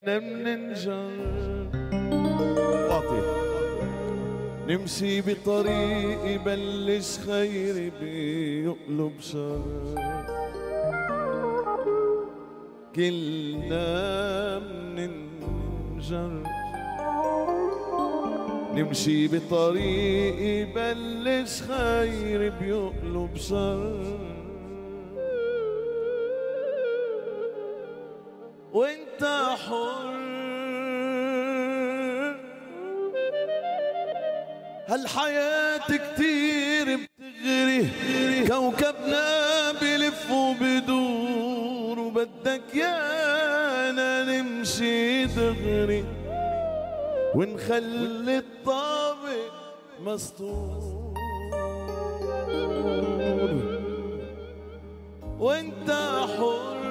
بننجر نمشي بطريق يبلش خير بيقلب شر، كلنا بننجر نمشي بطريق يبلش خير بيقلب شر، وانت حر هالحياة كتير بتغري، كوكبنا بلف وبدور، وبدك يانا نمشي دغري ونخلي الطابق مسطور، وانت حر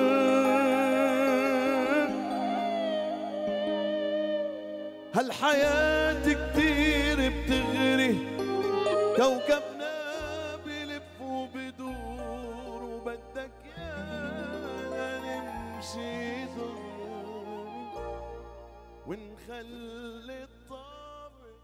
هالحياة كتير بتغري، كوكبنا بلف وبدور، وبدك يانا نمشي دغري ونخلي الطابق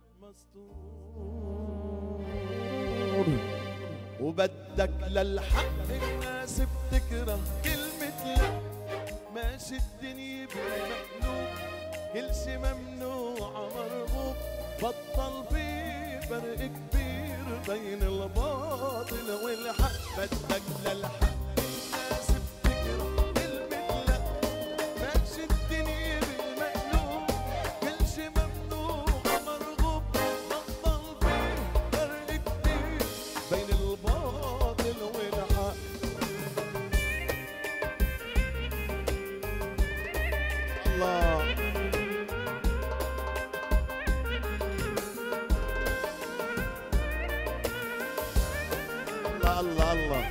مسطور، وبدك للحق الناس بتكره كلمة لا، ماشي الدنيا بالمقلوب كل شي ممنوع مرغوب، بطل في فرق كبير بين الباطل والحق، بدك للحق الناس بتكره كلمة لا، ماشي الدنيا بالمقلوب كل شي ممنوع مرغوب، بطل في فرق كبير بين الباطل والحق. الله الله الله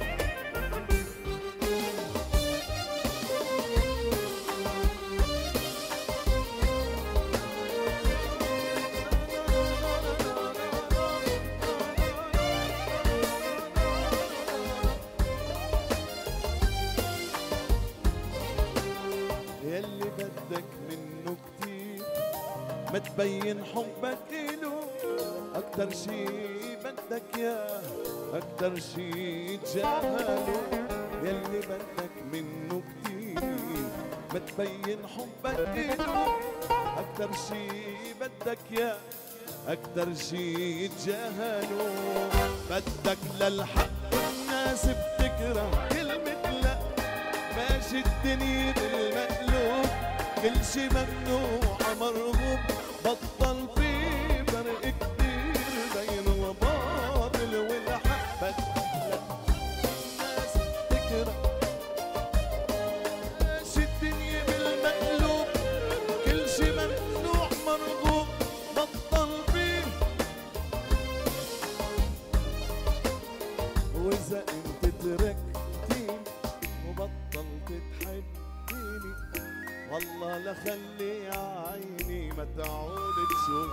يلي بدك منه كتير ما تبين حبك إله، أكتر شي بدك ياه أكتر شي تجاهله، يلي بدك منه كتير ما تبين حبك إله، أكتر شي بدك ياه أكتر شي تجاهله، بدك للحق الناس بتكره كلمة لا، ماشي الدنيا بالمقلوب كل شي ممنوع مرغوب، بطل في فرق كتير بين الباطل والحق، بدك الناس بتكره ماشي الدنيا بالمقلوب كل شي ممنوع مرغوب، بطل فيه وإذا انت تركتيني وبطلت تحبيني، والله لخلي عيني ما تعود تشوف،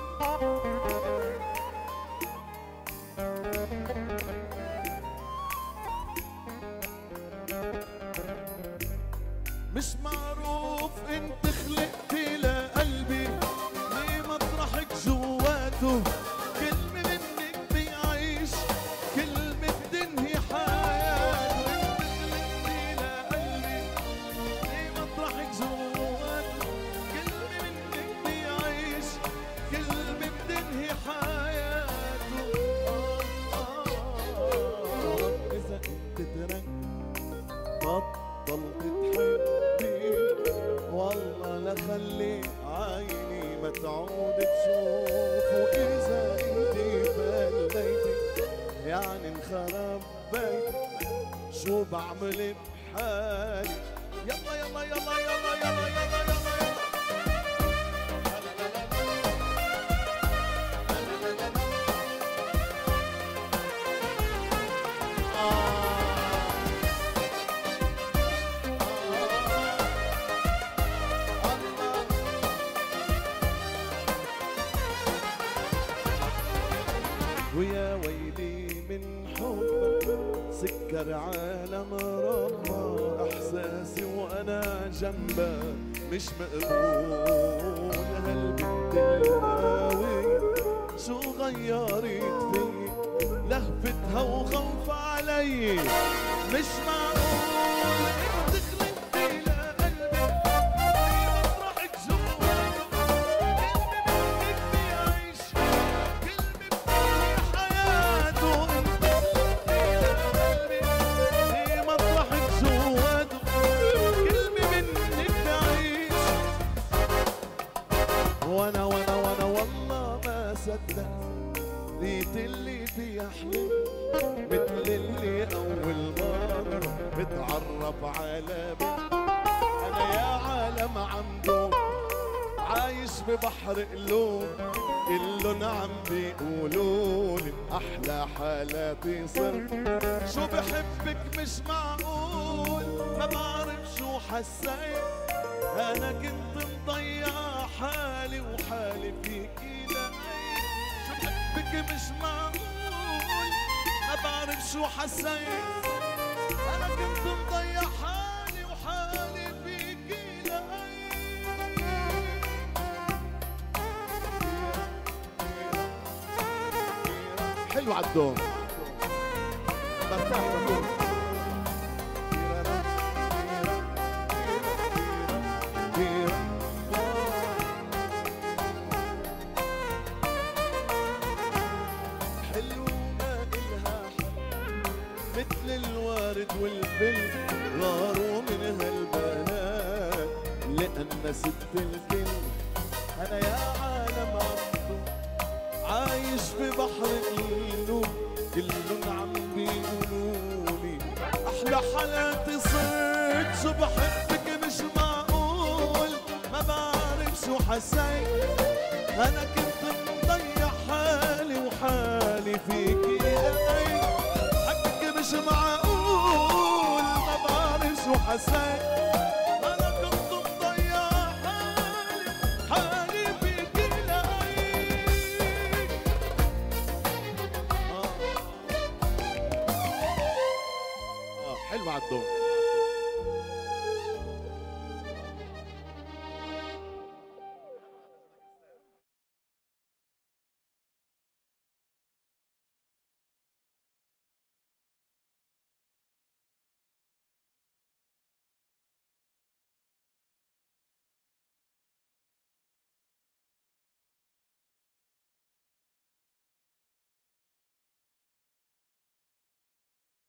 مش معروف انت خلقتي لقلبي ليه مطرحك جواته، كلمة منك بيعيش كلمة بتنهي حياته، انت خلقتي لقلبي ليه مطرحك جواته، كلمة منك بيعيش كلمة بتنهي حياته، إذا انت ترك بطلت تحبني، والله لخلي عيني ما تعود تشوف، وإذا انتي بليتي يعني انخرب بيتي، شو بعمل بحالي، يلا يلا يلا يلا يلا يلا يلا ويا ويلي من حبك سكر عالم ربك، احساسي وانا جنبك مش مقبول هالبنت القوية شو غيرت في لهفتها وخوف علي مش معقول تخلقتي لقلبي مطرحك جوا كلمة منك بيعيش كلمة بتحيي حياته انت خلقتي لقلبي مطرحك جواته كلمة منك بيعيش وانا والله ما صدقت ريت اللي بيحلم مثل اللي أول مرة بتعرف على بنت أنا يا عالم عم دون عايش ببحر قلوب كلن عم بيقولولي أحلى حالاتي صرت شو بحبك مش معقول ما بعرف شو حسيت أنا كنت مضيع حالي وحالي فيكي لقيت شو بحبك مش معقول ما بعرف شو حسيت أنا كنت مضيع حالي وحالي فيكي لقيت حلو عالدوم برتاح بقول مثل الورد والفل غاروا من هالبنات لأن ست الكل أنا يا عالم عبده عايش في بحر قلوب كلن عم بيقولولي أحلى حالاتي صرت شو بحبك مش معقول ما بعرف شو حسيت أنا كنت مضيع حالي وحالي فيكي لقيت مش معقول ما بعرف شو حسيت أنا كنت مضيع حالي فيكي لقيت حلو عالدوم